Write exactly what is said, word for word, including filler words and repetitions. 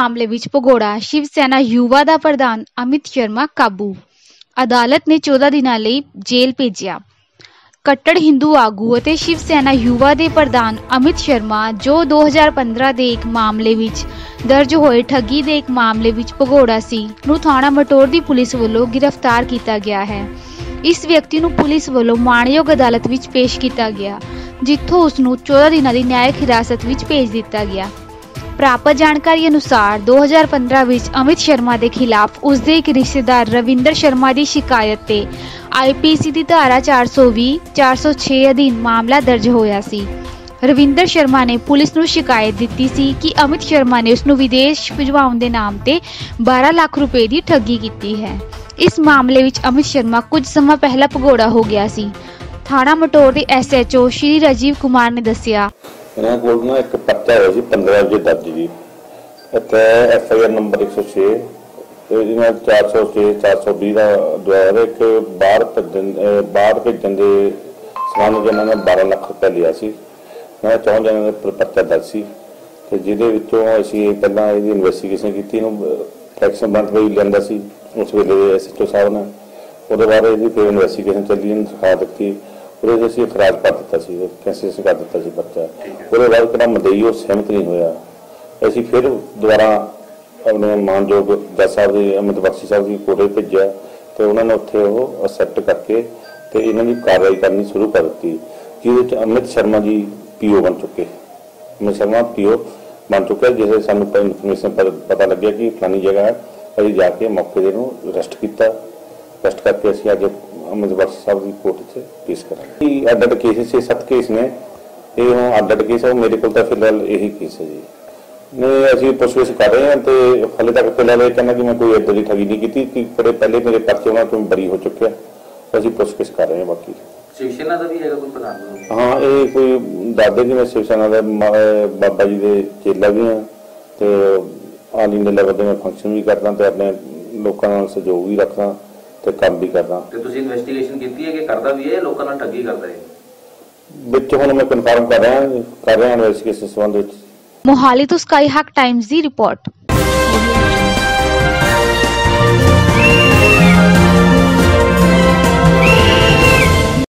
मामले विच भगोड़ा शिव सेना युवा दा प्रधान अमित शर्मा काबू। अदालत ने चौदह दिनां लई जेल भेजिया। कट्टर हिंदू आगू ਅਤੇ शिव सेना युवा ਦੇ ਪ੍ਰਧਾਨ अमित शर्मा जो दो हज़ार पंद्रह ਦੇ ਇੱਕ ਮਾਮਲੇ ਵਿੱਚ ਦਰਜ ਹੋਏ ਠੱਗੀ ਦੇ ਇੱਕ ਮਾਮਲੇ ਵਿੱਚ ਭਗੌੜਾ ਸੀ ਨੂੰ ਥਾਣਾ ਮਟੌਰ ਦੀ ਪੁਲਿਸ ਵੱਲੋਂ ਗ੍ਰਿਫਤਾਰ ਕੀਤਾ ਗਿਆ ਹੈ। ਇਸ ਵਿਅਕਤੀ ਨੂੰ ਪੁਲਿਸ ਵੱਲੋਂ ਮਾਣਯੋਗ ਅਦਾਲਤ ਵਿੱਚ ਪੇਸ਼ ਕੀਤਾ ਗਿਆ, ਜਿੱਥੋਂ ਉਸ ਨੂੰ चौदह ਦਿਨਾਂ ਦੀ ਨਿਆਇਕ ਹਿਰਾਸਤ ਵਿੱਚ ਭੇਜ ਦਿੱਤਾ ਗਿਆ। प्राप्त जानकारी अनुसार दो हज़ार पंद्रह विच अमित शर्मा के खिलाफ उसके एक रिश्तेदार रविंदर शर्मा की शिकायत ते आई पी सी की धारा चार सौ भी चार सौ छे अधीन मामला दर्ज होया सी। रविंदर शर्मा ने पुलिस नूं शिकायत दी सी कि अमित शर्मा ने उसनूं विदेश भिजवाउण दे नाम ते बारह लाख रुपए की ठगी की है। इस मामले विच अमित शर्मा कुछ समय पहला भगौड़ा हो गया सी। थाणा मटौर के S H O Shri Rajiv Kumar ने दस्सिया ਇਹਨਾਂ ਕੋਲ ਨਾ ਇੱਕ ਪਰਚਾ ਹੋਇਆ ਸੀ ਪੰद्रह ਵਜੇ ਦਰਜ ਜੀ। ਇੱਥੇ ਐਫ ਆਈ ਆਰ ਨੰਬਰ एक सौ छह ਇਹਦੇ ਨਾਲ चार सौ छह चार सौ बीस ਦਾ ਦੁਆਰਾ ਇੱਕ ਬਾਹਰ ਭੇਜਣ ਬਾਹਰ ਭੇਜਣ ਦੇ ਸਮਾਨ ਜਿਹਨਾਂ ਨੇ बारह ਲੱਖ ਰੁਪਏ ਲਿਆ ਸੀ। ਮੈਂ ਚੌਂ ਜਣਾਂ ਦੇ ਪਰਚਾ ਦਰਜ ਸੀ ਤੇ ਜਿਹਦੇ ਵਿੱਚੋਂ ਅਸੀਂ ਪਹਿਲਾਂ ਇਹਦੀ ਇਨਵੈਸਟੀਗੇਸ਼ਨ ਕੀਤੀ, ਇਹਨੂੰ ਫੈਕਸ਼ਨ ਬੰਦ ਹੋਈ ਲੈਂਦਾ ਸੀ ਉਸ ਵੇਲੇ ਐਸ ਐਚ ਓ ਸਾਹਿਬ ਨੇ। ਉਹਦੇ ਬਾਅਦ ਇਹਦੀ ਫਿਰ ਇਨਵੈਸਟੀਗੇਸ਼ਨ ਚੱਲੀ, ਇਹਨੂੰ ਸਿਖਾ ਦਿੱਤੀ, ਉਹਦੇ ਅਸੀਂ ਖਰਾਜ ਕਰ ਦਿੱਤਾ ਸੀ, ਕੈਂਸਲ ਕਰ ਦਿੱਤਾ ਸੀ ਪਰਚਾ। ਉਹਦੇ ਬਾਅਦ ਕਿਹੜਾ ਮਦਈ ਉਹ ਸਹਿਮਤ ਨਹੀਂ ਹੋਇਆ, ਅਸੀਂ ਫਿਰ ਦੁਬਾਰਾ ਆਪਣੇ ਮਾਨਯੋਗ ਜੱਜ ਸਾਹਿਬ ਦੀ ਅਮਿਤ ਬਖਸ਼ੀ ਸਾਹਿਬ ਦੀ ਕੋਰਟ ਭੇਜਿਆ ਤੇ ਉਹਨਾਂ ਨੇ ਉੱਥੇ ਉਹ ਅਸੈਪਟ ਕਰਕੇ ਤੇ ਇਹਨਾਂ ਦੀ ਕਾਰਵਾਈ ਕਰਨੀ ਸ਼ੁਰੂ ਕਰ ਦਿੱਤੀ, ਜਿਹਦੇ ਚ ਅਮਿਤ ਸ਼ਰਮਾ ਜੀ ਪੀਓ ਬਣ ਚੁੱਕੇ। ਅਮਿਤ ਸ਼ਰਮਾ ਪੀਓ ਬਣ ਚੁੱਕਾ, ਜਿਸੇ ਸਾਨੂੰ ਇਨਫੋਰਮੇਸ਼ਨ ਪਤਾ ਲੱਗਿਆ ਕਿ ਫਲਾਨੀ ਜਗ੍ਹਾ ਹੈ, ਅਸੀਂ ਜਾ ਕੇ ਮੌਕੇ ਦੇ ਨੂੰ ਅਰੈਸਟ ਕੀਤਾ। अरेस्ट करके असीं अज अमित बख्शी साहब की कोर्ट से पेश करांगे। अड अड केस छे सत्त केस ने, ये हुण अड अड केस है, मेरे को तो फिलहाल यही केस है जी। नहीं असीं पुछगिछ कर रहे हैं तो हाले तक फिलहाल ये कहना कि मैं कोई इदां दी ठगी नहीं की कि बड़े पहले मेरे परचे उन्हां तों बरी हो चुके हैं, असीं पुछगिछ कर रहे हैं। बाकी शिवसेना का भी है कोई प्रधान? हाँ, ये कोई दादे जी मैं शिवसेना का बाबा जी के चेला भी हाँ, तो आल इंडिया लेवल पर मैं फंक्शन भी करता तो अपने लोगों नाल सहयोग भी रखदा ਤੇ ਕੰਮ ਵੀ ਕਰਦਾ। ਤੇ ਤੁਸੀਂ ਇਨਵੈਸਟੀਗੇਸ਼ਨ ਕੀਤੀ ਹੈ ਕਿ ਕਰਦਾ ਵੀ ਹੈ ਲੋਕਾਂ ਨਾਲ ਠੱਗੀ ਕਰਦਾ ਹੈ? ਵਿੱਚ ਹੁਣ ਮੈਂ ਕਨਫਰਮ ਕਰ ਰਿਹਾ ਕਰ ਰਿਹਾ ਇਨਵੈਸਟੀਗੇਸ਼ਨ ਸੰਬੰਧ ਵਿੱਚ। ਮੋਹਾਲੀ ਤੋਂ ਸਕਾਈ ਹੱਕ ਟਾਈਮਜ਼ ਦੀ ਰਿਪੋਰਟ।